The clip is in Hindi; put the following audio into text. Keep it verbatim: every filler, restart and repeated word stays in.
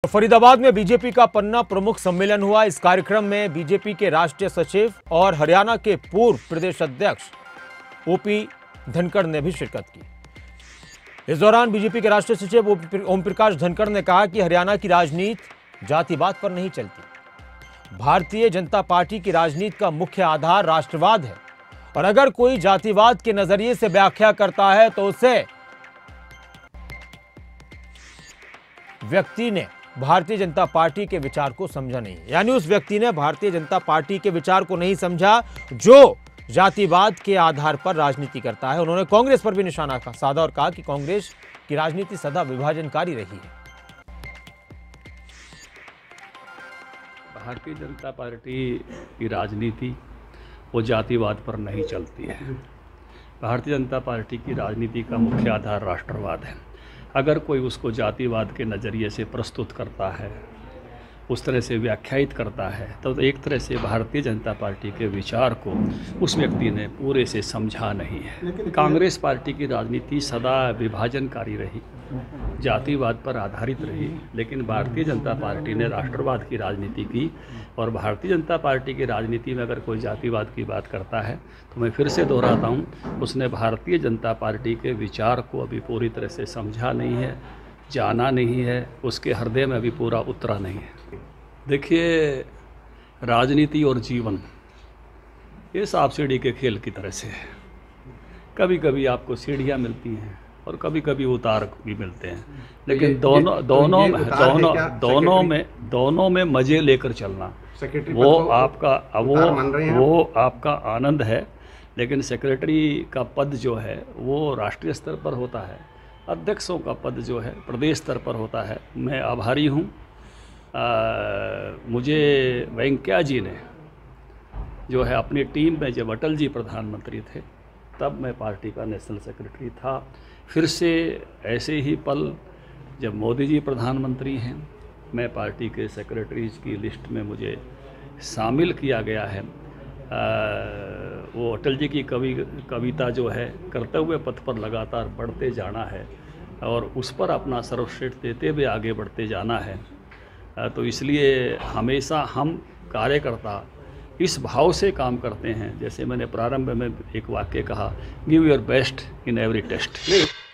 फरीदाबाद में बीजेपी का पन्ना प्रमुख सम्मेलन हुआ। इस कार्यक्रम में बीजेपी के राष्ट्रीय सचिव और हरियाणा के पूर्व प्रदेश अध्यक्ष ओपी धनखड़ ने भी शिरकत की। इस दौरान बीजेपी के राष्ट्रीय सचिव ओम प्रकाश धनखड़ ने कहा कि हरियाणा की राजनीति जातिवाद पर नहीं चलती। भारतीय जनता पार्टी की राजनीति का मुख्य आधार राष्ट्रवाद है और अगर कोई जातिवाद के नजरिए से व्याख्या करता है तो उसे व्यक्ति ने भारतीय जनता पार्टी के विचार को समझा नहीं, यानी उस व्यक्ति ने भारतीय जनता पार्टी के विचार को नहीं समझा जो जातिवाद के आधार पर राजनीति करता है। उन्होंने कांग्रेस पर भी निशाना साधा और कहा कि कांग्रेस की राजनीति सदा विभाजनकारी रही है। भारतीय जनता पार्टी की राजनीति वो जातिवाद पर नहीं चलती है। भारतीय जनता पार्टी की राजनीति का मुख्य आधार राष्ट्रवाद है। अगर कोई उसको जातिवाद के नज़रिए से प्रस्तुत करता है, उस तरह से व्याख्यायित करता है, तो एक तरह से भारतीय जनता पार्टी के विचार को उस व्यक्ति ने पूरे से समझा नहीं है। कांग्रेस पार्टी की राजनीति सदा विभाजनकारी रही, जातिवाद पर आधारित रही, लेकिन भारतीय जनता पार्टी ने राष्ट्रवाद की राजनीति की। और भारतीय जनता पार्टी की राजनीति में अगर कोई जातिवाद की बात करता है तो मैं फिर से दोहराता हूँ, उसने भारतीय जनता पार्टी के विचार को अभी पूरी तरह से समझा नहीं है, जाना नहीं है, उसके हृदय में अभी पूरा उतरा नहीं है। देखिए, राजनीति और जीवन ये सांप सीढ़ी के खेल की तरह से है। कभी कभी आपको सीढ़ियाँ मिलती हैं और कभी कभी उतार भी मिलते हैं, लेकिन दोनों दोनों में दोनों दोनों में दोनों में मज़े लेकर चलना वो आपका वो वो आपका आनंद है। लेकिन सेक्रेटरी का पद जो है वो राष्ट्रीय स्तर पर होता है, अध्यक्षों का पद जो है प्रदेश स्तर पर होता है। मैं आभारी हूँ, मुझे वेंकैया जी ने जो है अपनी टीम में, जब अटल जी प्रधानमंत्री थे तब मैं पार्टी का नेशनल सेक्रेटरी था। फिर से ऐसे ही पल जब मोदी जी प्रधानमंत्री हैं, मैं पार्टी के सेक्रेटरीज की लिस्ट में मुझे शामिल किया गया है। आ, वो अटल जी की कवि कविता जो है, करते हुए पथ पर लगातार बढ़ते जाना है और उस पर अपना सर्वश्रेष्ठ देते हुए आगे बढ़ते जाना है। आ, तो इसलिए हमेशा हम कार्यकर्ता इस भाव से काम करते हैं, जैसे मैंने प्रारंभ में एक वाक्य कहा, give your best in every test.